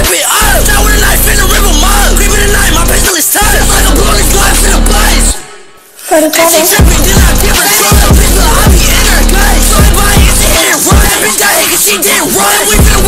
rip it up. Shot with a knife finna rip 'em up. Creep in the night, my pistol is touched. Just like a bullet, these lives in a buzz. And she trippin', then I give her some. Pistol, I be in her gut. So if I hit and run, that bitch got hit 'cause she didn't run. We finna